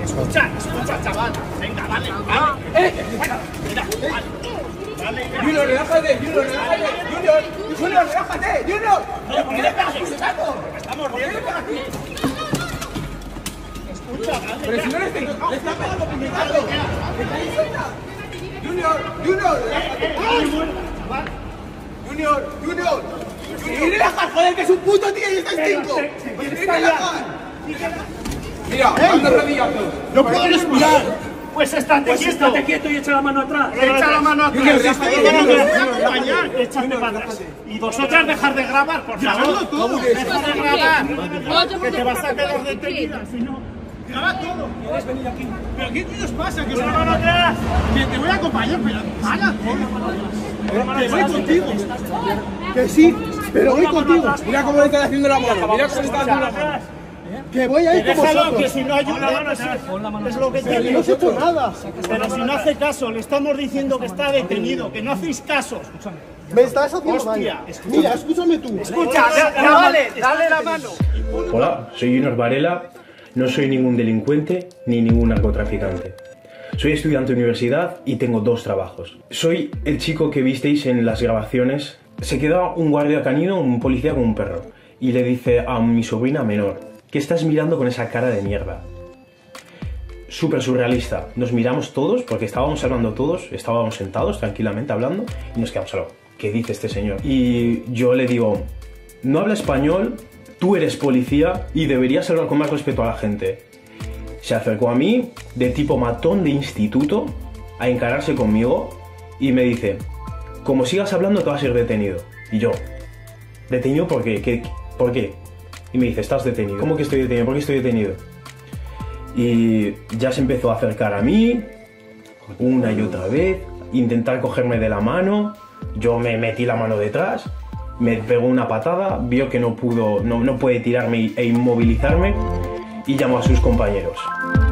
Escucha, chaval. Venga, vale. Junior, relájate, Junior, relájate, Junior. ¿Por qué le pegas a ese gato? Estamos ¿Por qué le pegas aquí? Escucha, vale. Pero si no le está pegando puñetazo. ¿Está ahí suelta? Junior, relájate. Junior. ¡Y relajar, joder, que es un puto tío y estáis cinco! Mira, anda rodillazo. ¡No puedo respirar! Pues estate quieto y echa la mano atrás. Echa la mano atrás. Échate para atrás. Y vosotras dejar de grabar, por favor. Dejar de grabar. Que te vas a quedar detenida, si no. Graba todo. ¿Quieres venir aquí? ¿Pero qué os pasa? Que os la mano atrás. Que te voy a acompañar, pero que voy contigo. Que sí, pero voy contigo. Mira cómo le estás haciendo la mano. Mira cómo le estás haciendo la mano. Que voy a ir con vosotros. Que si no ayuda, es lo que te digo. No he hecho nada. Pero si no hace caso, le estamos diciendo que está detenido, que no hacéis caso. Me estás haciendo Hostia. Mira, escúchame tú. Escucha, dale la mano. Hola, soy Junior Varela. No soy ningún delincuente ni ningún narcotraficante. Soy estudiante de universidad y tengo 2 trabajos. Soy el chico que visteis en las grabaciones. Se queda un guardia canino, un policía con un perro, y le dice a mi sobrina menor: ¿qué estás mirando con esa cara de mierda? Súper surrealista. Nos miramos todos, porque estábamos hablando todos, estábamos sentados tranquilamente hablando, y nos quedamos hablando. ¿Qué dice este señor? Y yo le digo: no habla español, tú eres policía y deberías hablar con más respeto a la gente. Se acercó a mí, de tipo matón de instituto, a encararse conmigo y me dice: como sigas hablando te vas a ir detenido. Y yo: ¿detenido por qué? ¿Por qué? Y me dice: estás detenido. ¿Cómo que estoy detenido? ¿Por qué estoy detenido? Y ya se empezó a acercar a mí, una y otra vez, intentar cogerme de la mano. Yo me metí la mano detrás, me pegó una patada, vio que no puede tirarme e inmovilizarme y llamó a sus compañeros.